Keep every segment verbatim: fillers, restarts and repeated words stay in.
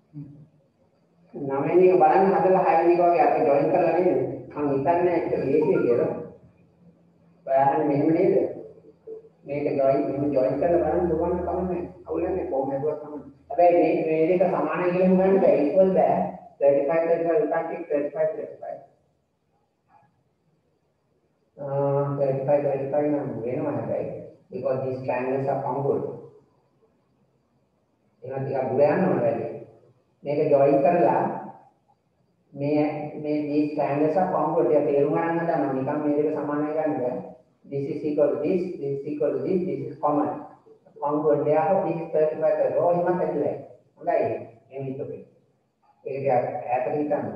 නවවෙනි එක බලන්න හදලා හයවෙනි එක වගේ අපි ජොයින් කරලා නේද? මම හිතන්නේ ඒක ලේසියි කියලා. ඔයාලට මෙහෙම නේද? මේක ජොයින් මෙහෙම ජොයින් කරලා බලන්න ඕන කමන්නේ. අවුලන්නේ කොහොමද හදුවත් තමයි. හැබැයි මේ මේ දෙක සමානයි කියලා හිතන්න බෑ. ඉක්වල් බෑ. thirty-five thirty-five එකක් thirty-five thirty-five. uh thirty-five thirty-five නම් වෙනවා හැබැයි. because these triangles are congruent. එහෙනම් ටිකක් දුර යන්න ඕන වැඩි. මේක ජොයින් කරලා මේ මේ these triangles are congruent. ඒක තේරුම් ගන්න හදනවා. නිකන් මේ දෙක සමානයි ගන්න බෑ. This is equal to this, this is equal to this, this is common. Congruent. Therefore, this is thirty-five thirty. Oh, එහෙම ඇතුලේ. හොඳයි. එහෙම හිතපේ. ඒක ඈතට හිතන්න.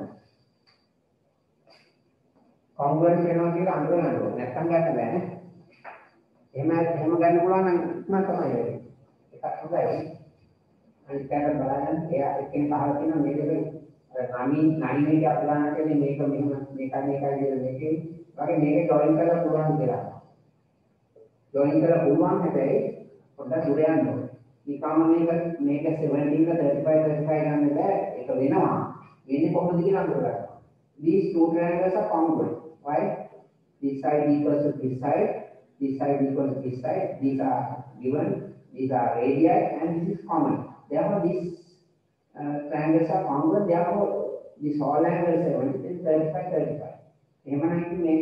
congruent වෙනවා කියලා අඳුර ගන්න ඕනේ. නැත්තම් ගන්න බෑනේ. එහෙම එහෙම ගන්න පුළුවන් නම් ඉක්මන තමයි වෙන්නේ. එකක් හොඳයි. අනිත් පැත්ත බලන්න එයා එක්කෙනෙක් අහලා තියෙනවා මේක නමින් නයින් එක අපලන්න කියන්නේ මේක මෙහෙම මේකයි මේකයි කියලා මේකේ වගේ මේක ජොයින් කරලා පුළුවන් කියලා. ජොයින් කරලා පුළුවන් හැබැයි පොඩ්ඩක් දුර යන්න ඕනේ. නිකම්ම මේක මේක seventeen එක thirty-five thirty-five ගන්න බෑ. ඒක වෙනවා. වෙන්නේ කොහොමද කියලා අඳුරගන්න. These two triangles are congruent. Why? This side equals to this side. This side equals to this side. These are given. These are radii and this is common. Therefore, these uh, triangles are congruent. Therefore, this whole angle seventy is thirty-five thirty-five. එහෙම නැත්නම් මේක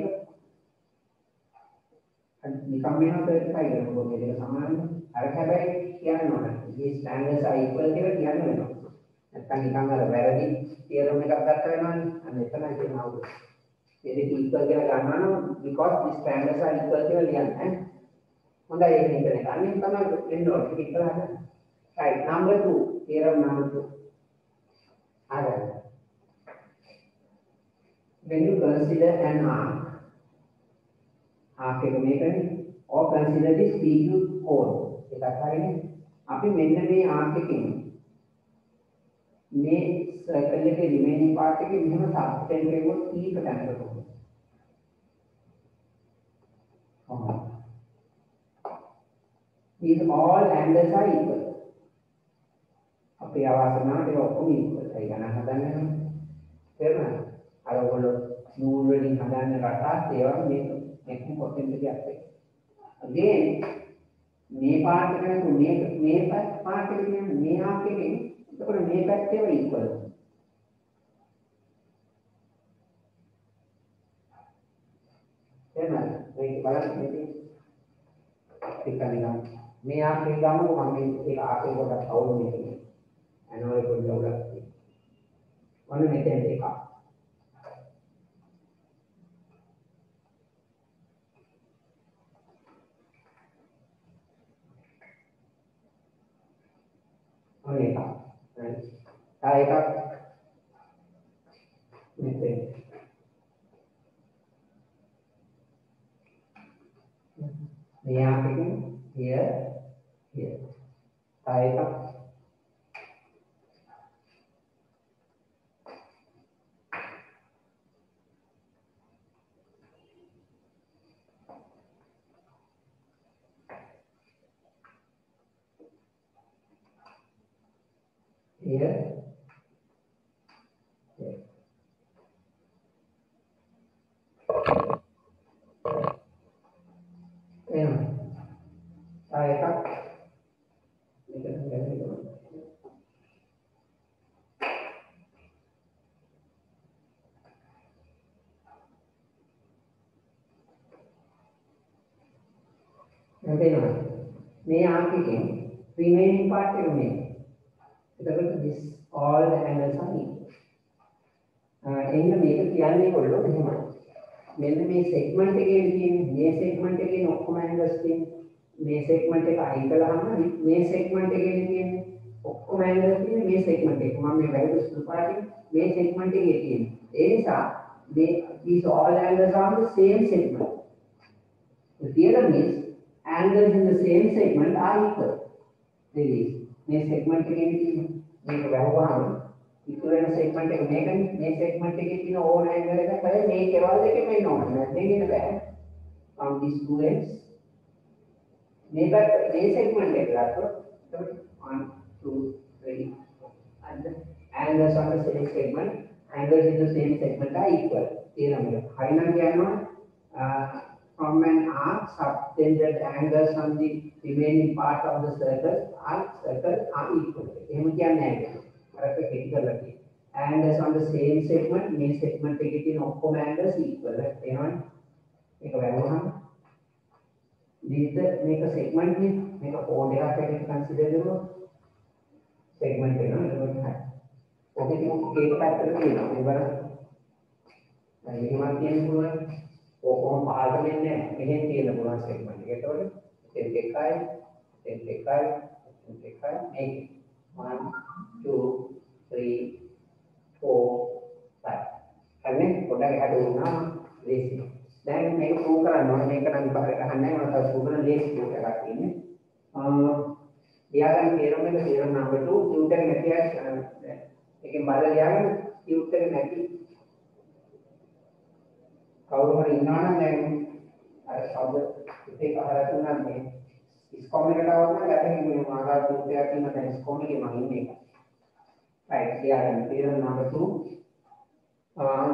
නිකම් වෙනවා thirty-five වෙනවා. මේක සමානයි. අර හැබැයි කියන්න ඕනේ. these triangles are equal කියලා කියන්න වෙනවා. නැත්නම් නිකන් අර වැරදි තියරම් එකක් ගත්ත වෙනවනේ. අන්න එතනයි තියෙන අවුල. මේ දෙක equal කියලා ගන්නවා නම් because these triangles are equal කියලා ලියන්නේ. හොඳයි ඒක හිතන එක. අනිත් තමයි එන්න ඕනේ. ඒක ඉස්සරහට. right number two theorem number two. Alright. When you consider an arc, arc එක මේකනේ or consider this P Q cone. ඒකත් හරිනේ. අපි මෙන්න මේ arc එකකින් මේ circle එකේ remaining part එකේ මෙහෙම subtend කෙරුවොත් කීප තැනකට කොහොමද? These all angles are equal. අපේ අවසනාවට ඒක ඔක්කොම equal. ඒ ගණන් හදන්නේ නැහැ. තේරුණාද? අර ඔයගොල්ලෝ නූල් වලින් හදන්න රටත් ඒවා මේක මේක කොටෙන්ද කියන්නේ. again මේ පාර්ට් එක නෙමෙයි මේ මේ පාර්ට් එක කියන්නේ මේ ආක් එකේ එතකොට මේ පැත්තේම equal. එහෙනම් මේක බලන්න මේක ටිකක් නිකන් මේ ආක් එක ගමු මම මේක ආක් එක කොට අවුල් නෙමෙයි. අනවල පොඩ්ඩක් උලක්. ඔන්න මෙතෙන් එකක්. ඔන්න එකක්. ආ එකක් මෙතෙන්. මේ ආක් එකෙන් here here. ආ එකක් here here. එහෙනම් ආ එකක් මෙතන ගන්නවා. එතන මේ ආක් එකෙන් remaining part එක මේ. එතකොට this all the angles are equal. එන්න මේක කියන්නේ කොල්ලෝ මෙහෙමයි. මෙන්න මේ segment එකේ තියෙන මේ segment එකේ ඔක්කොම angles තියෙන්නේ. මේ segment එක අයින් කළාම මේ segment එකේ තියෙන ඔක්කොම angles තියෙන්නේ මේ segment එක. මම මේ values දුපාටින් මේ segment එකේ තියෙන්නේ. ඒ නිසා මේ these all angles are the same segment. The theorem is angles in the same segment are equal. That is මේ segment එකේ තියෙන මේක වැහුවාම ඉතුරු වෙන segment එක මේකනේ මේ segment එකේ තියෙන ඕන angle එක තමයි මේ කෙවල් දෙකේ වෙන්න ඕනේ නැත්නම් ඉන්න බෑ. from these two ends මේක මේ segment එක ගත්තොත් one two three and angles on the same segment, angles in the same segment are equal. Theorem. Harinan uh, from an arc subtended angles on the remaining part of the circle are circle are equal. එහෙම කියන්නේ නැහැ. අරක කෙටි කරලා තියෙනවා. Angles on the same segment මේ segment එකේ තියෙන ඔක්කොම angles equal. එහෙනම් මේක වැළුවහම මේක මේක segment නේ මේක code එකක් හැටියට consider කරනවා. segment වෙනවා. එතකොට ඔකේ තියෙන ඒක පැත්තට තියෙනවා. මේ බලන්න. දැන් මෙහෙම කියන්න පුළුවන්. ඔක්කොම පහළට මෙන්නේ නැහැ. මෙහෙන් තියෙන පුළුවන් segment එක. එතකොට set එකයි set එකයි set එකයි මේක one two three four five. හරිනේ පොඩ්ඩක් එහාට වුණා ලේසි. දැන් මේක ප්‍රූව් කරන්න ඕනේ. මේක නම් විභාගයට අහන්නේ නැහැ. මම ප්‍රූව් කරන ලේසි ප්‍රූව් එකක් තියෙන්නේ. අ ලියාගන්න තේරුම් එක තේරුම් number two ටියුටර් නැති අය එකෙන් බලලා ලියාගන්න ටියුටර් නැති කවුරු හරි ඉන්නවා නම් දැන් අර શબ્ද දෙක අහලා තුනක් මේ ඉස්කොම් එකට આવුවම ගැටෙන්නේ මේ මාගා ටියුටර් කියන දැන් ඉස්කොම් එකේ මම ඉන්නේ. right ලියාගන්න තේරුම් number two uh,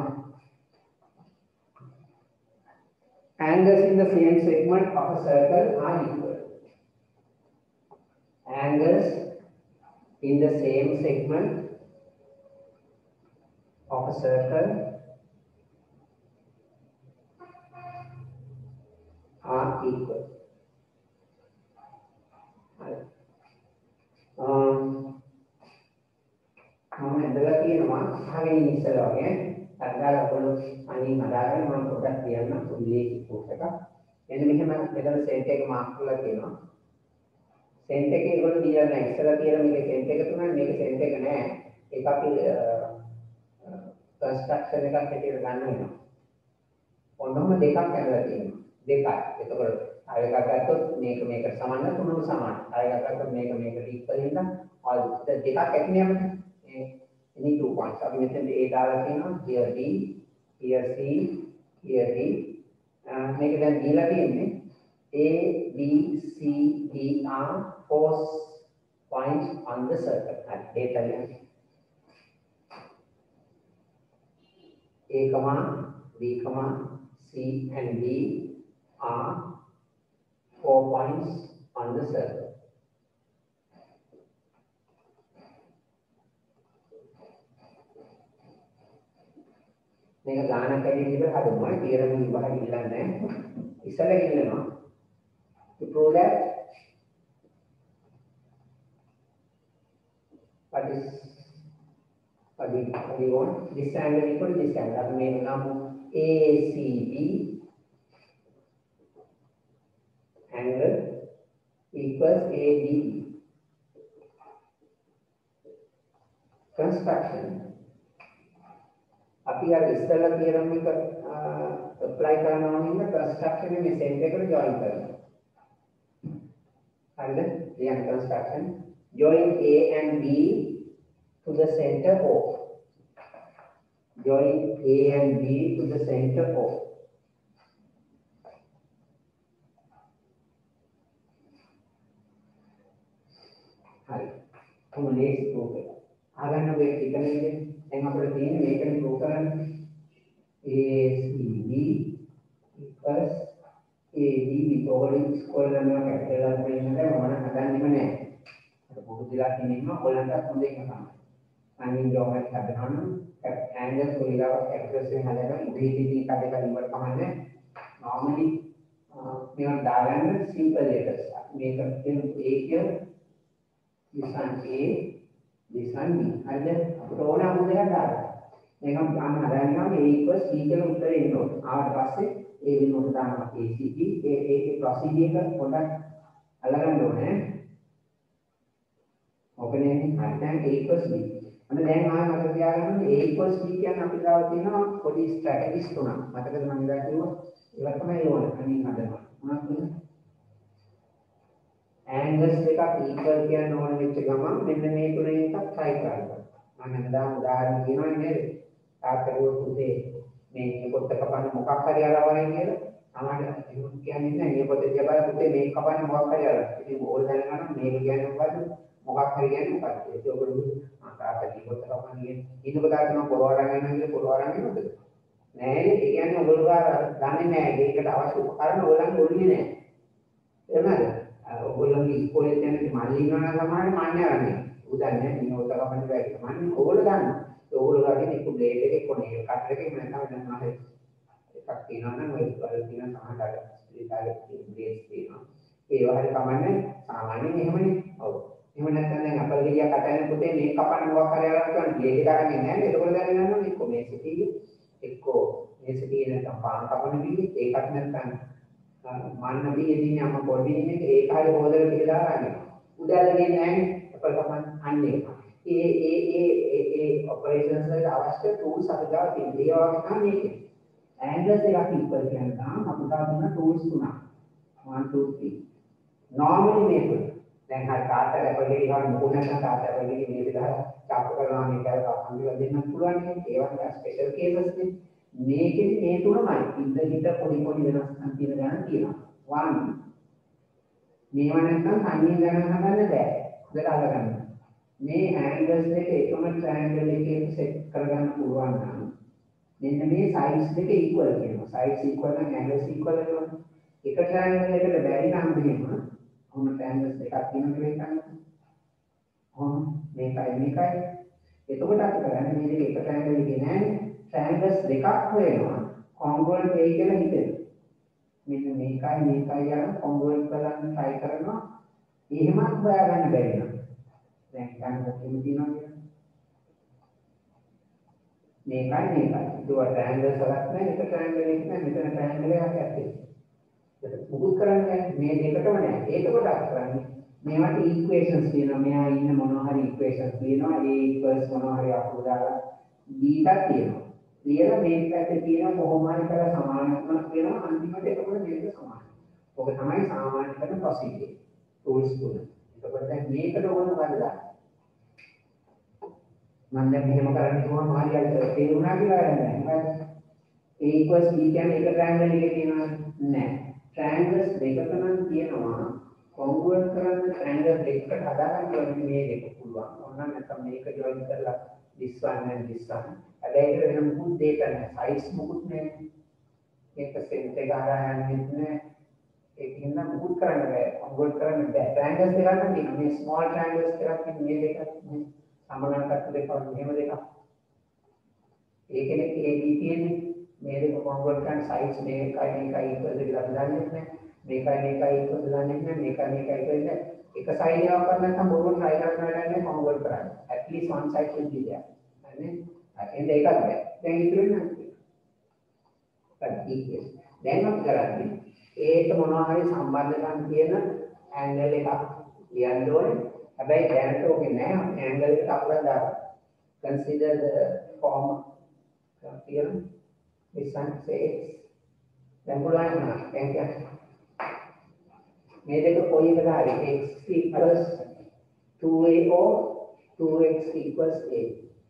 angles in the same segment of a circle are equal. Angles in the same segment of a circle are equal. Um, මම ඉඳලා තියෙනවා අහගෙන ඉන්න ඉස්සෙල්ලා වගේ අදාළ ඔයගොල්ලෝ අනින් අදාළව මම පොඩ්ඩක් කියන්න උල්ලේඛ ප්‍රූෆ් එකක්. එන්න මෙහෙම මෙතන සෙන්ට් එක මාක් කරලා තියෙනවා. සෙන්ට් එකේ ඒගොල්ලෝ දීලා නැහැ. ඉස්සෙල්ලා කියලා මේකේ සෙන්ට් එක තුනයි මේකේ සෙන්ට් එක නැහැ. ඒක අපි කන්ස්ට්‍රක්ෂන් එකක් හැටියට ගන්න වෙනවා. ඔන්නම දෙකක් ඇදලා තියෙනවා. දෙකයි. එතකොට අය එකක් ගත්තොත් මේක මේකට සමාන තුනම සමානයි. අය එකක් ගත්තොත් මේක මේකට ඉක්වල් වෙනවා. all දෙකක් ඇතිනේ අපිට. any two points. අපි මෙතන A දාලා තියෙනවා. here D, here C, here D. මේක දැන් දීලා තියෙන්නේ A, B, C, D are four points on the circle. හරි. ඒක තමයි. A, B, C and D are four points on the circle. මේක ගානක් ඇවිත් ඉතින් හදනවා. තීරණ විභාගය ඉල්ලන්නේ ඉස්සෙල්ලා ඉල්ලනවා. to prove that what is what we, what we want this angle equal to this angle. අපි මේක ගමු A C B angle equals A D B. Construction. අපි අර ඉස්සෙල්ලා theorem එක apply කරනවා නම් construction මේ center එකට join කරනවා. හරිද? ලියන්න construction join A and B to the center O. Join A and B to the center O. හරි. කොහොමද මේක proof එක? ආගන්න මේ ටික නේද? දැන් අපිට තියෙන්නේ මේකනේ proof කරන්න. A C B equals A D B ඔයගොල්ලෝ ඉස්කෝලේ නම් කැපිටල් එකක් වෙනකම් මම හදන්නෙම නැහැ. අර පොදු දිලා තියෙනවා ඔයගොල්ලන්ට හොඳ එක තමයි. අනිත් ජෝමෙට්‍රි හදනවා නම් angles ඔයලා ඇක්සස් වෙන හදනවා ඉදිරිදී කඩේක ඉවර කමන්නේ. normally මේවා දාගන්න simple letters. මේක කියන A කියන this one A this one B. හරිද? අපිට ඕන අමුද එකක් දාගන්න. මේක ගන්න හදනවා A equals C කියලා උත්තරේ එන්න ඕන. ආවට පස්සේ A වෙනුවට දානවා A C B. A A procedure එක පොඩ්ඩක් අල්ලගන්න ඕනේ. ඔකනේ හරි දැන් A equals B. අන්න දැන් ආයෙ මතක තියාගන්න A equals B කියන්නේ අපි ගාව තියෙනවා පොඩි ස්ට්‍රැටජිස් තුනක්. මතකද මම ඉඳලා කිව්වා? ඒවා තමයි ඕනේ. අනින් හදනවා. මොනවද? angles දෙකක් equal කියන ඕන වෙච්ච ගමන් මෙන්න මේ තුනේ එකක් try කරන්න. මම හැමදාම උදාහරණ කියනවා නේද? තාත්තගේ පුතේ මේ පොත්ත කපන්න මොකක් හරි අරවයි කියලා. අමාරු කියන්නේ නැහැ. මේ පොතේ තියලා පුතේ මේක කපන්න මොකක් හරි අරලා. ඉතින් ඕල් දැනගන්න මේක කියන්නේ මොකද්ද? මොකක් හරි කියන්නේ මොකක්ද? ඒක ඔයගොල්ලෝ ආකාරයට කිව්වොත් තමයි ඉන්නකොට තමයි පොරවරන් යනවා කියලා පොරවරන් යනවද? නෑ ඒ කියන්නේ ඔයගොල්ලෝ දන්නේ නෑ ඒකට අවශ්‍ය උපකරණ ඔයගොල්ලන්ගේ ඔළුවේ නෑ. එහෙමද? ඔයගොල්ලන්ගේ ඉස්කෝලේ යන මල්ලි ඉන්නවා නම් සමහරවිට මන්නේ අරන්නේ. උදන්නේ මේ උදකපන්න බැරි. මන්නේ ඕගොල්ලෝ දන්නවා. ඔයගොල්ලෝ ගාගෙන එක බ්ලේඩ් එකේ කොනේ කටර් එකේ මම තමයි දැන් මම එකක් තියෙනවා නම් ඔය වල තියෙන සමහරකට ස්පීකර් බ්ලේඩ්ස් තියෙනවා. ඒ වගේ කමන්නේ සාමාන්‍යයෙන් එහෙමනේ. ඔව්. එහෙම නැත්නම් දැන් අපල් ගෙඩියක් කටගෙන පුතේ මේ කපන්න මොකක් හරි අරන් කරන බ්ලේඩ් එක අරන් එන්නේ නැහැ. ඒකවල දැන් යනවා එක්ක මේ සිටිය එක්කෝ මේ සිටිය නැත්නම් පාන් කපන බිලි ඒකත් නැත්නම් මන්න බියදී අම්ම පොඩි ඉන්නේ ඒක හරි හොදලා කියලා අරගෙන. උදැල්ල ගියේ නැහැ අපල් කපන්න අන්නේ. ඒ ඒ ඒ ඒ ඔපරේෂන්ස් වලට අවශ්‍ය ටූල්ස් අපිට තියෙනවා. ඒ වගේ තමයි මේක. ඇන්ගල්ස් එකක් ඉක්වල් කියනවා අපිට දුන්න ටූල්ස් තුනක්. one two three. normally මේක දැන් හරි කාටද අපල් ගෙඩි ගන්න මොකද නැත්නම් කාටද අපල් ගෙඩි මේ විදිහට චාප් කරනවා මේක කරලා අන්තිම දෙන්න පුළුවන් නේ. ඒවා ස්පෙෂල් කේසස් නේ. මේකෙදි මේ තුනමයි ඉඳ හිට පොඩි පොඩි වෙනස්කම් තියෙන ගණන් තියෙනවා. one මේව නැත්නම් සංකීර්ණ ගණන් හදන්න බෑ. හොඳට අල්ලගන්න. මේ ඇන්ගල්ස් දෙක එකම ට්‍රයැන්ගල් එකේ සෙට් කරගන්න පුළුවන් නම් මෙන්න මේ සයිඩ්ස් දෙක ඉක්වල් වෙනවා. සයිඩ්ස් ඉක්වල් නම් ඇන්ගල්ස් ඉක්වල් වෙනවා. එක ට්‍රයැන්ගල් එකකට බැරි නම් දෙන්න කොහොම ට්‍රයැන්ගල්ස් දෙකක් තියෙනවා කියලා හිතන්න. කොහොම මේකයි මේකයි. එතකොට අපි කරන්නේ මේ දෙක එක ට්‍රයැන්ගල් එකේ නෑනේ. ට්‍රයැන්ගල්ස් දෙකක් වෙනවා. කොන්ග්රුවන්ට් වෙයි කියලා හිතෙනවා. මෙන්න මේකයි මේකයි යන කොන්ග්රුවන්ට් කරන්න try කරනවා. එහෙමත් හොයාගන්න බැරි නම් දැන් ගන්න කොහොමද තියෙනවා කියලා. මේකයි මේකයි. ඒක ට්‍රයැන්ගල් සලක් නැහැ. එක ට්‍රයැන්ගල් එකක් නැහැ. මෙතන ට්‍රයැන්ගල් එකක් ඇත්තේ. ඒක මුකුත් කරන්නේ මේ දෙකටම නැහැ. ඒකකොට අපි කරන්නේ මේවට ඉක්වේෂන්ස් තියෙනවා. මෙහා ඉන්න මොනවා හරි ඉක්වේෂන්ස් තියෙනවා. A equals මොනවා හරි අපුඩ දාලා B එකක් තියෙනවා. ලියලා මේ පැත්තේ තියෙන කොහොම හරි කරලා සමානත්වයක් වෙනවා. අන්තිමට එතකොට මේක සමානයි. ඔක තමයි සාමාන්‍ය කරන ප්‍රොසීජර්. ටූල්ස් තුන. එතකොට දැන් මේකට ඕන බලලා මම දැන් මෙහෙම කරන්න කිව්වම හරියට තේරුණා කියලා වැඩක් නැහැ. A equals B කියන්නේ එක ට්‍රයැන්ගල් එකේ තියෙනවා නෑ. ට්‍රයැන්ගල්ස් දෙකක නම් තියෙනවා කොන්ග්රුවන්ට් කරන්න ට්‍රයැන්ගල් දෙකකට හදාගන්න ඕනේ මේ දෙක පුළුවන්. ඕන නැත්නම් මේක ජොයින් කරලා this one and this one. හැබැයි ඒක වෙන මුකුත් දෙයක් නැහැ. සයිස් මුකුත් නැහැ. මේක සෙන්ටර් එක හරහා යන්නේ නැහැ. ඒකින් නම් මුකුත් කරන්න බෑ. කොන්ග්රුවන්ට් කරන්න බෑ. ට්‍රයැන්ගල්ස් දෙකක් නම් තියෙනවා. මේ ස්මෝල් ට්‍රයැන්ගල්ස් දෙකක් මේ දෙක සමානකට දෙකක් මෙහෙම දෙකක්. ඒකනේ ඒ තියෙන්නේ මේ දෙක කොන්ග්රුවන්ට් කරන සයිස් මේකයි මේකයි ඉක්වල් දෙකක් දාන්නේ නැහැ. මේකයි මේකයි ඉක්වල් දාන්නේ නැහැ. මේකයි මේකයි ඉක්වල් නැහැ. එක සයිඩ් එකක් කරලා නැත්නම් බොරුව try කරන්න වැඩන්නේ කොන්ග්රුවන්ට් කරන්න. at least one side should be there. හරිනේ? එහෙනම් ඒකත් බෑ. දැන් ඉතුරු වෙනවා. ප්‍රතික්‍රියා. දැන් අපි කරන්නේ ඒක මොනවා හරි සම්බන්ධකම් තියෙන ඇන්ගල් එකක් ලියන්න ඕනේ. හැබැයි දැනට ඕකේ නෑ ඇන්ගල් එකට අපලක් දාලා. consider the form here. This one says දැන් පුළුවන් නේද? දැන් කියන්නේ මේ දෙක කොයි එකද හරි x equals two a or two x equals a.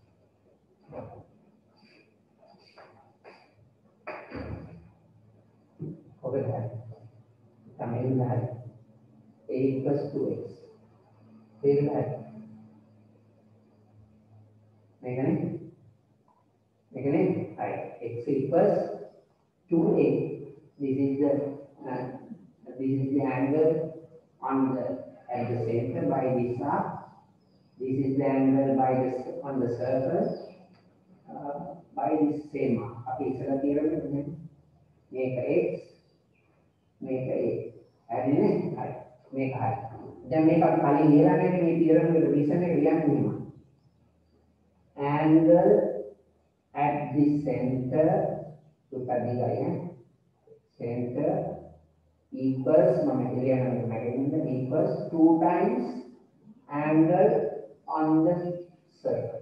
Okay, tamil nai a equals two x. This nai. Megane? Megane? Right. X equals two a. This is the uh, this is the angle on the at the center by this arc. This is the angle by the on the surface uh, by this same arc. අපි ඉස්සලා කියවන්නේ මේක x මේක a. හරිනේ? හරි. මේක හරි. දැන් මේක අපි කලින් ලියලා නැහැ මේ තියරම් වල රිලේෂන් එක ලියන්නේ. Angle at the center look at the line. Center equals mama iliana magazine equals two times angle on the circle.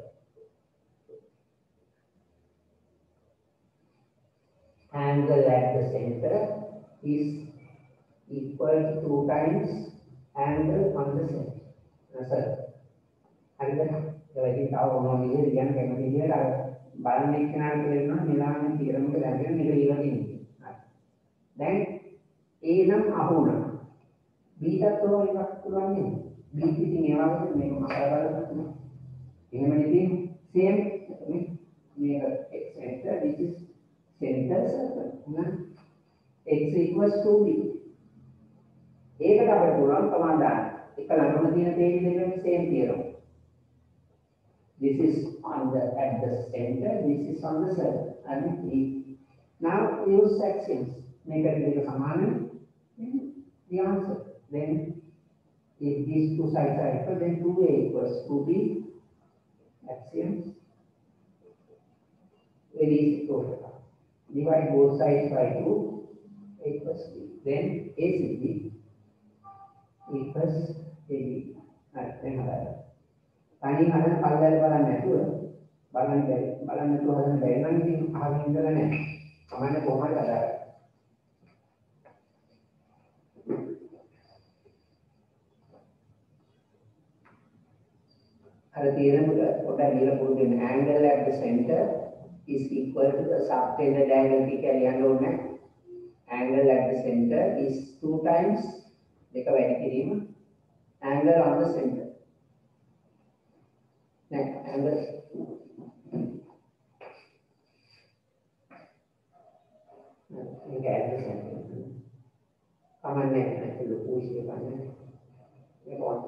Angle at the center is equal to two times angle on the center. Circle. Angle jadi tahu mau dia dia kayak dia lah balik kenalan kelima milan tiram ke dalam ni lima ini. Dan A නම් අහුණා. B ටත් ඔය එකක් පුළුවන් නේ. B B ඉතින් ඒ වගේ මේක මතක කරගන්න. එහෙමනේ තියෙන්නේ. same මේක x center this is center circle. නේද? x equals to b. ඒකට අපිට පුළුවන් කමාන්ඩ් දාන්න. එක ළඟම තියෙන page දෙකේ same තියෙනවා. This is on the at the center, this is on the circle. And we now use axioms. Make it like a the answer. Then if these two sides are equal, then two a equals two b. Axioms. Very easy to divide both sides by two, a equals b. Then a c b equals a b. Right, then another. තනියෙන් හදන පල්ලෙල බලන්න නැතුව බලන්න බැරි බලන්න නැතුව හදන්න බැරි නම් ඉතින් අහගෙන ඉඳලා නැහැ. තමයි කොහොමද හදාගන්නේ. අර තියෙනකොට පොඩ්ඩක් ලියලා පුරුදු වෙන angle at the center is equal to the subtended angle කියලා ලියන්න ඕනේ. Angle at the center is two times දෙක වැඩි කිරීම angle on the center. Next, angle. Ini kayak ada sini. Kamarnya nanti lu uji kamarnya. Ini pon.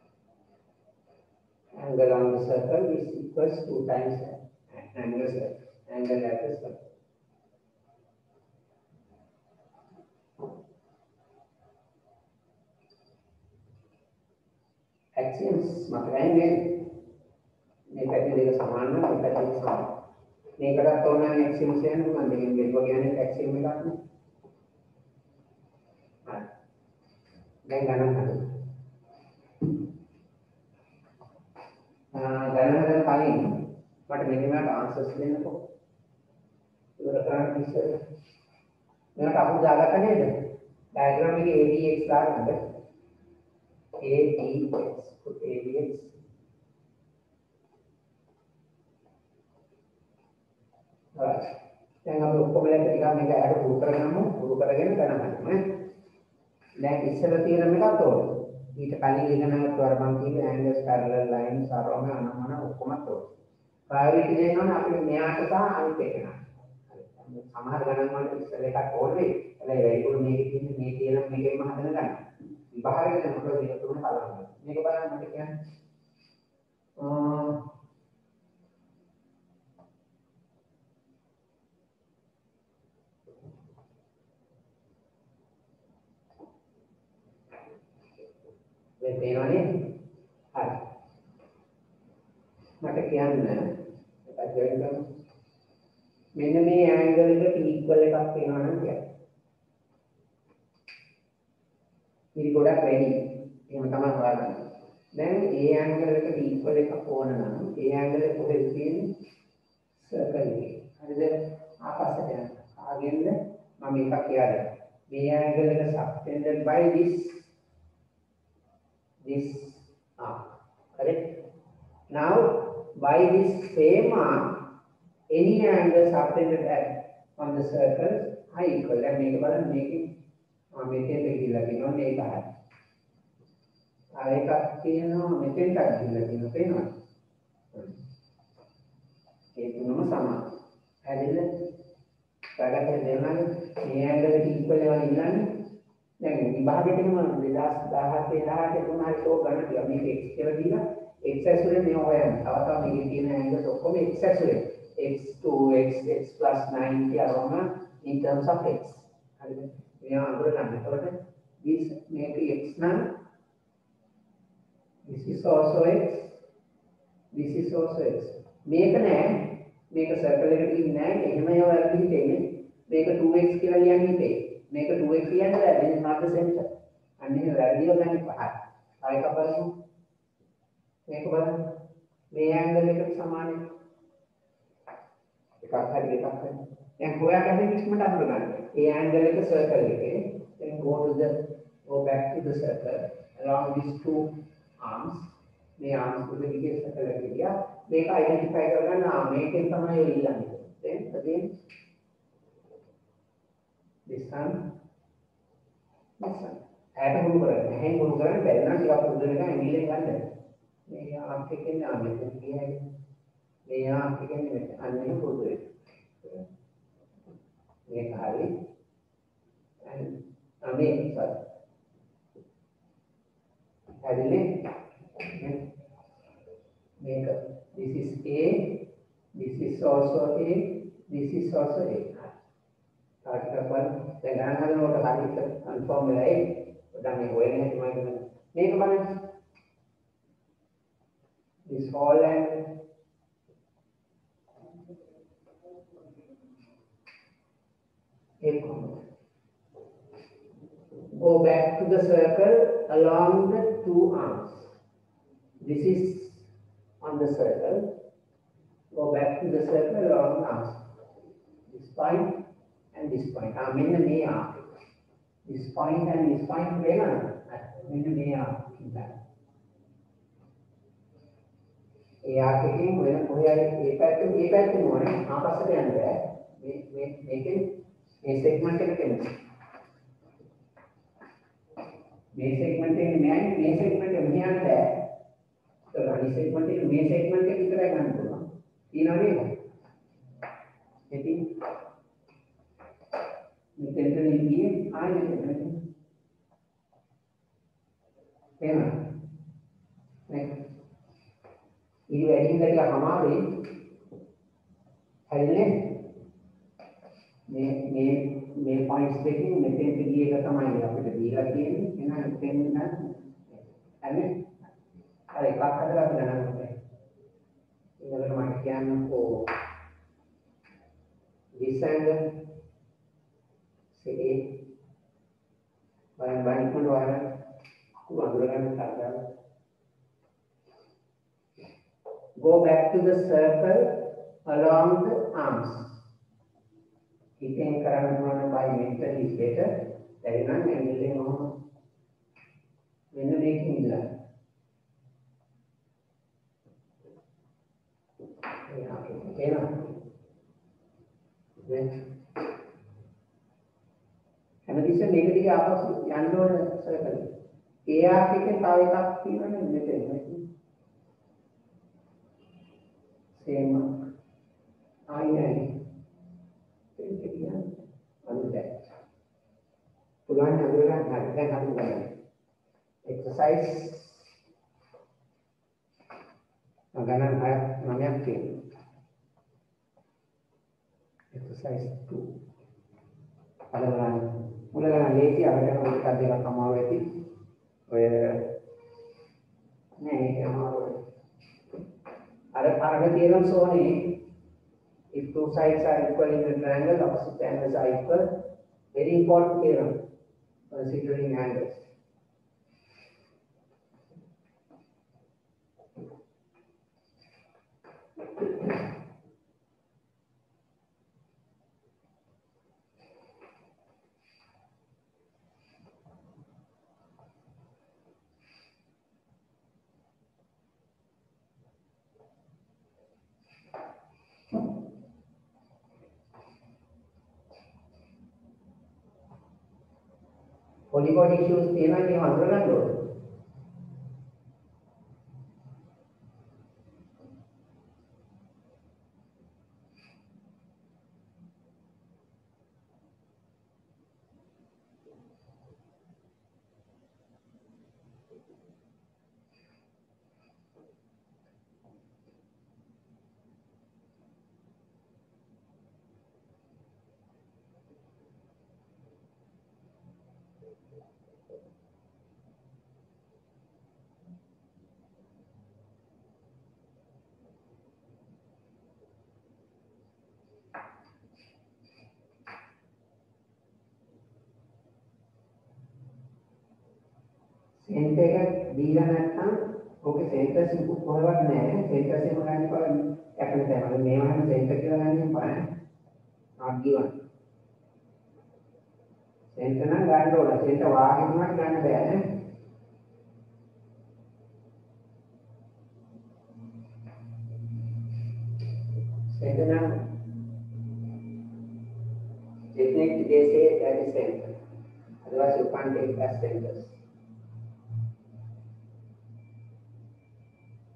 Angle on the circle is equals two times angle circle. Angle at the circle. Axioms maknanya මේක දෙක සමාන නම් මේක දෙක සමාන. මේකටත් ඕනනම් axiom කියන්න පුළුවන්. දෙකෙන් දෙක කියන්නේ ඇක්සියම් එකක් නේ. හරි. දැන් ගණන් හදමු. ආ ගණන් හදන කලින් මට මෙන්න මේකට ආන්සර්ස් දෙන්නකෝ. ඉවර කරන්න ඉස්සර. මේකට අපු දාගත්ත නේද? ඩයග්‍රෑම් එකේ A D X දාගන්නද? A D X put A D X දැන් අපි ඔක්කොම ලැක ටිකක් මේක ඇඩ පුරු කරගමු පුරු කරගෙන ගණන් හදමු නේ. දැන් ඉස්සර තියෙන එකත් ඕනේ. ඊට කලින් ඉගෙන ගන්නත් වර මම කියන්නේ angles parallel lines අරම අනමන ඔක්කොම ඕනේ. ප්‍රයොරිටි දෙනවනේ අපිට මෙයාට සහ අනිත් එකට. හරි. සමහර ගණන් වල ඉස්සර එකක් ඕනේ. හැබැයි වැඩිපුර මේකේ තියෙන්නේ මේ තියෙන මේකෙන්ම හදන ගණන්. විභාගෙට මොකද මේක තුන බලන්න. මේක බලන්න මට කියන්නේ අ තේරෙනවනේ. හරි. මට කියන්න එකක් දෙන්න. මෙන්න මේ ඇන්ගල් එකට ඉක්වල් එකක් වෙනවා නම් කියන්න. ඉතින් ගොඩක් වැඩි. එහෙම තමයි හොයාගන්න. දැන් ඒ ඇන්ගල් එකට ඉක්වල් එකක් ඕන නම් ඒ ඇන්ගල් එක කොහෙද තියෙන්නේ? සර්කල් එකේ. හරිද? ආපස්සට යන්න. ආගෙන්ද මම එකක් කියලා දෙන්න. මේ ඇන්ගල් එක subtended by this this arc, correct? Now, by this same arc, any angle subtended at on the circle are equal. And make a make it, or make it regular, you know, make a I cut in, make it regular, you know, pay not. Okay, you know, some. And is it? Para que the angle equal level දැන් විභාගෙටම දෙදාස් දහහට එහාට තුනයි show ගන්න කියලා මේක x කියලා දීලා x ඇසුරේ මේ හොයන්න. තව තව මේකේ තියෙන ඇන්ගල්ස් ඔක්කොම x ඇසුරේ. x two x x plus nine කියලාම in terms of x. හරිද? මේ අඳුර ගන්න. එතකොට this මේක x නම් this is also x. This is also x. මේක නෑ. මේක සර්කල් එකට ඉන්නේ නෑ. එහෙම ඒවා වැරදි හිතෙන්නේ. මේක two x කියලා ලියන්නේ ඉතින්. මේක two x කියන්නේ that is not the center. අන්නේ වැරදිව ගන්න පහයි. ආයෙක බලමු. මේක බලන්න. මේ ඇන්ගල් එකට සමානයි. එකක් හරි එකක් හරි. දැන් හොයාගන්න ඉක්මනට අඳුර ගන්න. ඒ ඇන්ගල් එක සර්කල් එකේ. then go to the go back to the circle along these two arms. මේ arms වල විදිහට සර්කල් එක ගියා. මේක identify කරගන්න ආ මේකෙන් තමයි ඔය ඊළඟට. then again this one this one ඇට මුළු කරගෙන හැන් මුළු කරගෙන බැලන ටිකක් පුදුන එක ඇඟිල්ලෙන් මේ ආර්ක් එකෙන් ආ මෙතන ගියයි. මේ ආර්ක් එකෙන් මෙතන අන්නේ පොදු වෙයි. මේක හරි. and අනේ sorry. හරිනේ. මේක this is A, this is also A, this is also A. ආටිකල් දැන් ගණන් හදනකොට හරියට කන්ෆර්ම් වෙලා ඒ දැන් මේ හොයන්නේ නැති මම කියන්නේ මේක බලන්න this whole and A comma. Go back to the circle along the two arms. This is on the circle. Go back to the circle along the arms. This point and this point. I mean the may arm. This point and this point where I mean the may arm. ඒ ආකේකින් වෙන කොහේ හරි ඒ පැත්තේ ඒ පැත්තේ මොනේ ආපස්සට යන්න බෑ. මේ මේ මේකෙන් මේ සෙග්මන්ට් එක කෙනෙක්. මේ සෙග්මන්ට් එකේ මෙයන් මේ සෙග්මන්ට් එක මෙහාට බෑ. ඒක අනිත් සෙග්මන්ට් එක මේ සෙග්මන්ට් එක විතරයි ගන්න පුළුවන්. ඊළඟ නේද? ඉතින් මෙතෙන්ට ගියේ ආයෙත් මෙතන. එහෙනම් නේ ඊ වැඩිින් දැක්ලා අමාරුයි. හරිනේ? මේ මේ මේ පොයින්ට්ස් දෙකෙන් මෙතෙන්ට ගිය එක තමයි අපිට දීලා තියෙන්නේ. එහෙනම් එතෙන් නම් හරිනේ? අර එකක් හදලා අපි ගණන් කරමු. ඊළඟට මම කියන්නකෝ this angle say බලන්න බලන්න පුළුවන් අඳුරගන්න තරගා. Go back to the circle along the arms. You can කරන්න පුළුවන් by mental is better. දැන් නම් ඇඟිල්ලෙන් ඔහොම මෙන්න මේකෙන් ඉඳලා. එනවා. දැන් හැමතිස්සෙම මේක දිගේ ආපස්සු යන්න ඕන සර්කල්. ඒ ආර්ක් එකේ තව එකක් තියෙනවනේ මෙතන. same ආයයි. ඒක කියන්නේ අනුදැක්. පුළාන් අඳුරගන්න හරි දැන් අපි බලමු. exercise ගණන් හයක් නවයක් තියෙනවා. exercise two. බලන්න. මුල ගණන් ලේසි අපිට මොකක්ද දෙකක් අමාරු ඇති. ඔය නෑ ඒක අමාරුයි. අර අරග තියෙන සෝනේ if two sides are equal in the triangle, opposite angles are equal. Very important theorem considering angles. Polygon issues තියෙනවා මේ හඳුනගන්න ඕනේ. सेंटर එක දීලා නැත්නම් ඕකේ සෙන්ටර් සිම්පු කොහෙවත් නැහැ. සෙන්ටර් සිම්පු ගන්න එපා. යකන තමයි මේ වහන සෙන්ටර් කියලා ගන්න එපා. not given. සෙන්ටර් නම් ගන්න ඕන. සෙන්ටර් වාගේ වුණාට ගන්න බෑ නේ. සෙන්ටර් නම් definitely they say that is center. Otherwise you can't take as centers.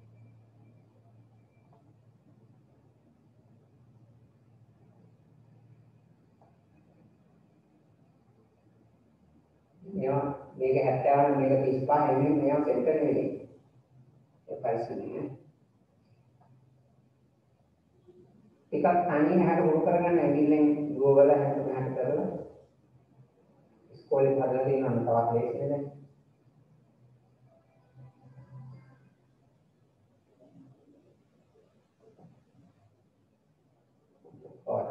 මේවා මේක හැත්තෑවන මේක තිස් පහ එන්නේ මේවා සෙන්ටර් නෙවෙයි. ඒ පරිස්සමනේ. ටිකක් තනියෙන් හැට උරු කරගන්න ඇඟිල්ලෙන් ගෝවල හැට මෙහාට කරලා ඉස්කෝලේ හදලා තියෙනවා තවත් ලේසිද දැන්. ඔය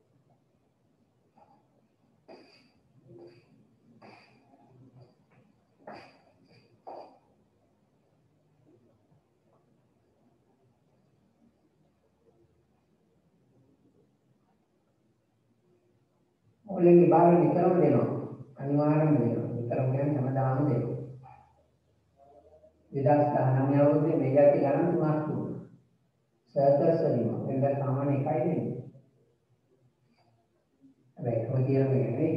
ඔයගේ බාර විතරම දෙනවා. අනිවාර්යයෙන්ම දෙනවා. විතරම කියන්නේ හැමදාම දෙනවා. දෙදාස් දහනවය අවුරුද්දේ මේ જાති ගණන් තුනක් දුන්නා. සර්කස් වලින් වෙනදා සාමාන්‍ය එකයි දෙන්නේ. හැබැයි කොහොමද කියන්නේ නෙවෙයි.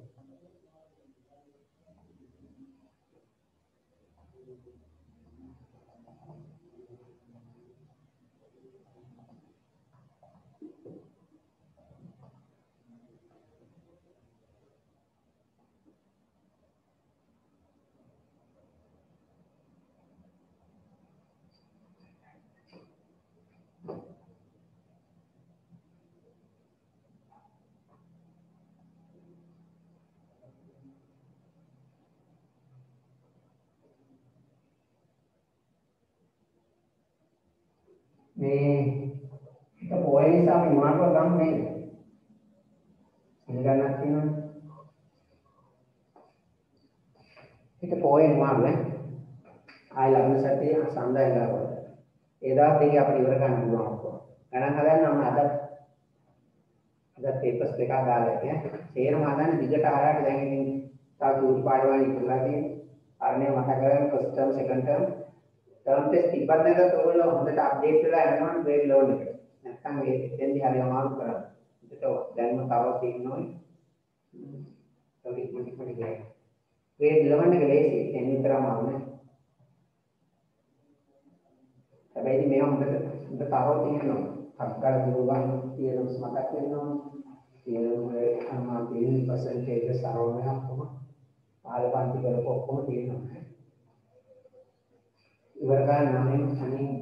මේ එක පොය නිසා අපි මොනවද ගන්න නේද? ඉඳගන්නක් තියෙනවනේ. ඒක පොය නෙමෙයි නේ. ආයි ලග්න සතියේ සඳහන් කරනවා. ඒ දවස් දෙක අපිට ඉවර ගන්න පුළුවන් කොහොමද? ගණන් හදන්න නම් අද අද පේපර්ස් දෙකක් දාලා ඉන්නේ. තේරම හදන්න දිගට ආරයට දැන් ඉතින් තව චූටි පාඩවල් ඉස්සරලා තියෙන්නේ. අරනේ මතක කරගන්න first term second term term test ඉබ්බත් නැතත් ඔයගොල්ලෝ හොඳට අප්ඩේට් වෙලා යනවා ග්‍රේඩ් ලෙවල් එකට. නැත්නම් මේ එතෙන්දී හරි අමාරු කරා. ඒකට දැන්ම තව තියෙනවා. තව ඉක්මනට ඉක්මනට ගියා. ග්‍රේඩ් ලෙවල් එක ලේසි. එතෙන් විතරම ආවනේ. හැබැයි මේවා හොඳට හොඳ තව තියෙනවා. අක්කල දුරවන් තියෙනස් මතක් වෙනවා. තියෙනවා අම්මා තියෙන පර්සන්ටේජ් සරවණයක් කොහොම ආලපන්ති කරපො ඔක්කොම තියෙනවා. ඉවර ගන්න නම් අනින්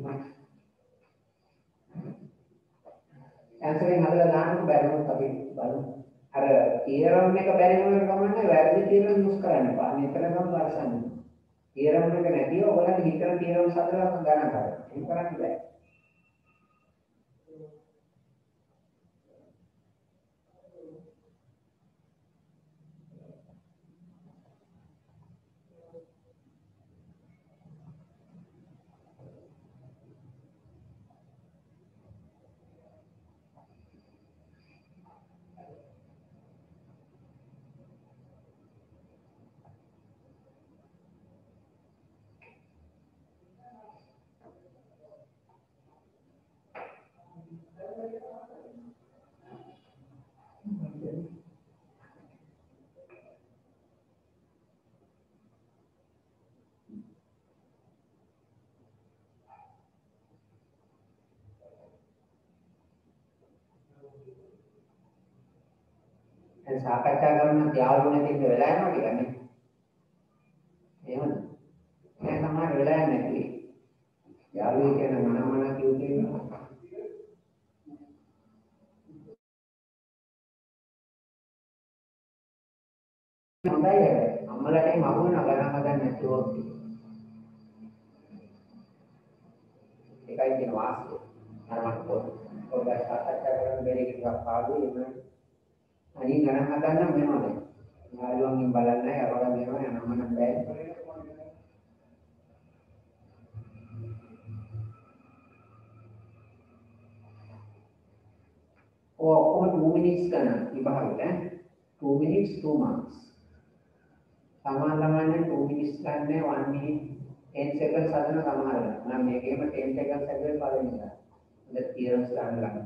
ඇන්සරින් හදලා දාන්න බැරිවොත් අපි බලමු. අර තියරම් එක බැරි වුණාට කමන්නේ වැරදි තියරම් යූස් කරන්න එපා. මෙතනම වර්ෂන්. තියරම් එක නැතිව ඔයාලා හිතන තියරම් හදලා ගණන් කරන්න. ඒක කරන්න බෑ. දැන් සාකච්ඡා කරන යාළුවෝ නැති ඉඳ වෙලා යනවා ටිකක් නේ. එහෙමද? දැන් තමයි වෙලා යන්නේ නැති. යාළුවෝ කියන මොන මොන කිව්වේ හොඳයි හැබැයි අම්මලාට එහෙම අහු වෙනවා ගණන් හදන්න නැතුව. ඒකයි කියන වාසිය. අර මට පොඩ්ඩක් සාකච්ඡා කරන්න බැරි එකක් ආවේ එන්න. අනිත් ගණන් හදන්න වෙනවා දැන්. යාළුවන්ගෙන් බලන්න යරවලා මේවා යනම නම් බෑ. ඔය ඔක්කොම two minutes ගණන් විභාගෙට ඈ. two minutes two marks. සමාන ළමයින්ට two minutes ගන්න one minute ten seconds හදන සමහර වෙලාවට. නම් මේකේම ten seconds හැදුවේ පළවෙනි එක. ඉතින් theorems ගන්න ගන්න.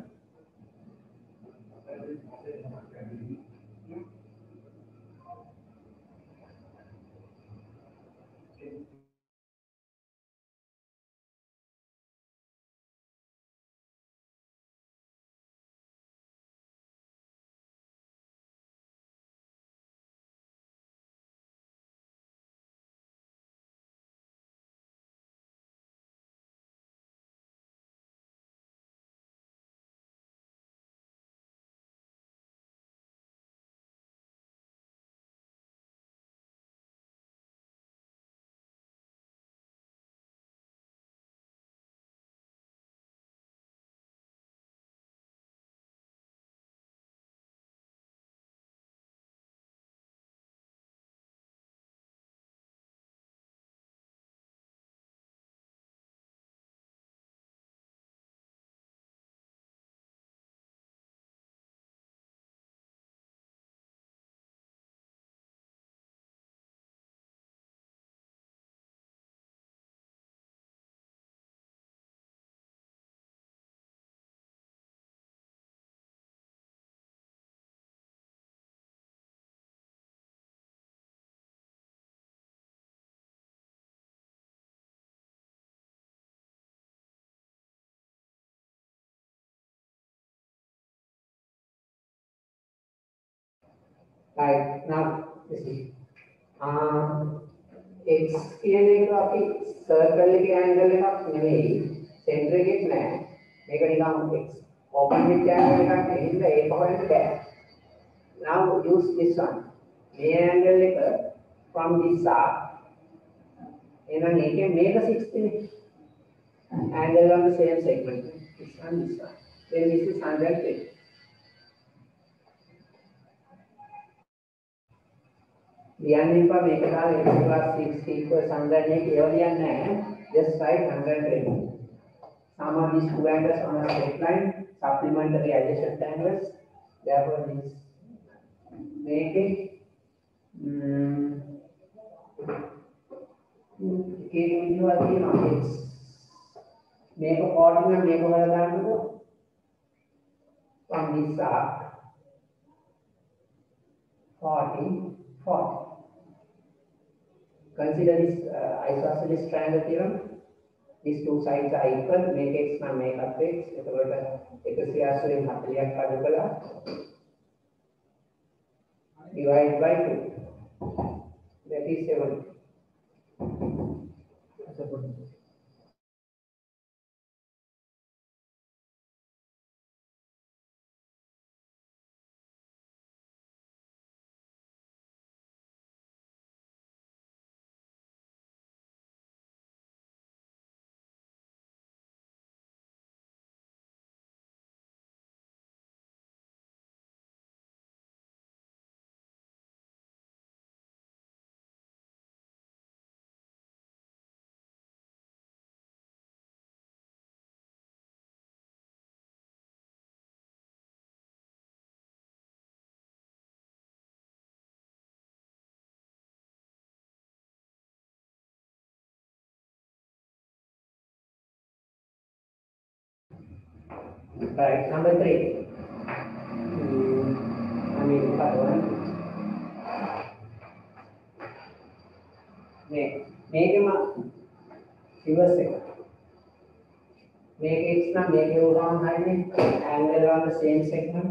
Right now, you see, um, X කියන එක අපි circle එකේ angle එකක් නෙවෙයි center එකෙත් නෑ මේක නිකන් X open with angle එකක් නෙවෙයි ඒක හොයන්න බෑ. Now use this one. මේ angle එක from this side එහෙනම් ඒකේ මේක sixty නේ. Angle on the same segment. This one, this one. Then this is one hundred twenty. ලියන්න එපා මේක දාලා x plus six equals one hundred eighty ඒව ලියන්නේ නැහැ. Just write one hundred twenty. Sum of these two angles on a straight line, supplementary adjacent angles. Therefore, this make it um, okay, you are seeing on x. Make a coordinate, make a value from this arc forty, forty. Consider this uh, isosceles triangle theorem. These two sides are equal. Make x now make up x. එතකොට එකසිය අසූවෙන් හතළියක් අඩු කළා. Divide by two. That is seventy. Right, number three. Hmm, I mean, part one. Make, make him a reverse it. Make x now, make you on hiding angle on the same segment.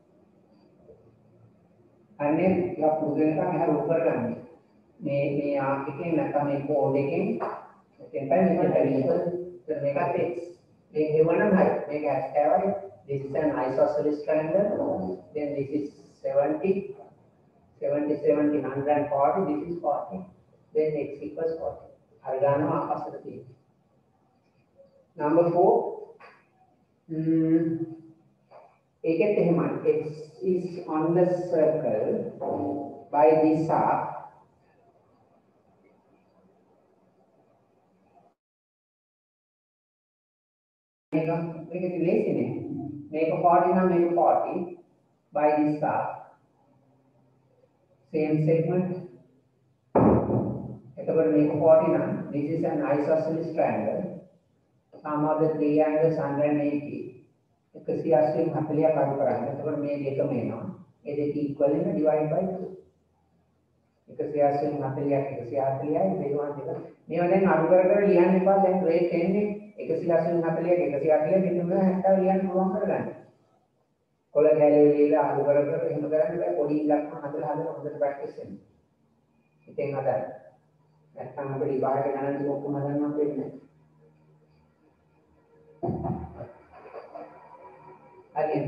And then you have to do it on have over run. May, may arc again, like a make all again. Then time you can equal to make a fix. Make given a height, make asteroid. This is an isosceles triangle. Then this is seventy, seventy, seventy, one hundred forty. This is forty. Then x equals forty. Argano opacity. Number four. Hmm. X is on the circle by this arc. Make a make it lazy name. Make a forty now, make a forty by this arc. Same segment. Etabot make a forty now. This is an isosceles triangle. Sum of the three angles one hundred eighty. එකසිය අසූවෙන් හතළියක් අඩු කරන්න. එතකොට මේ දෙකම එනවා. ඒ දෙක equal වෙන divide by two. එකසිය අසූවෙන් හතළියක් එකසිය හතළියයි මේවා දෙක. මේවා දැන් අඩු කර කර ලියන්න එපා. දැන් රේට් එන්නේ එකසිය අසූවෙන් හතළියක් එකසිය හතළියක් මෙන්න මේ හැත්තෑ ලියන්න පුළුවන් කරගන්න. කොළ කැලේ ලියලා අඩු කර කර එහෙම කරන්න බෑ. පොඩි ඉලක්කම් හදලා හදලා හොඳට ප්‍රැක්ටිස් වෙන්න. ඉතින් හදන්න. නැත්නම් අපිට විභාග ගණන් ටික ඔක්කොම හදන්න වෙන්නේ නැහැ. Again.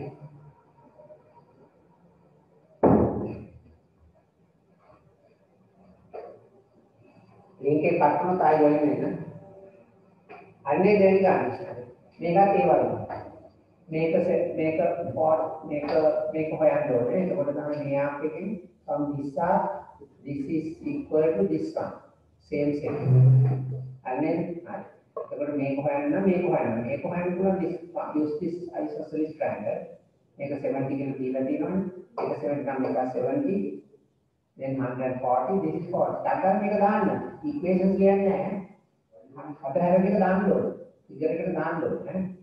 Link එක කට්ටම තායි වලින් එන්න. අන්නේ දෙවි ගන්න. මේකත් ඒ වගේ. මේක මේක or මේක මේක හොයන්න ඕනේ. එතකොට තමයි මේ ආප් එකෙන් from this side this is equal to this one. Same same. අන්නේ හරි. එතකොට මේක හොයන්න නම් මේක හොයන්න. මේක හොයන්න පුළුවන් this use this isosceles triangle. මේක seventy කියලා දීලා තියෙනවනේ. මේක seventy නම් මේක seventy. Then one hundred forty, this is forty. ඩගන් මේක දාන්න. equations කියන්නේ නැහැ. අතහැරගෙන දාන්න ඕනේ. figure එකට දාන්න ඕනේ.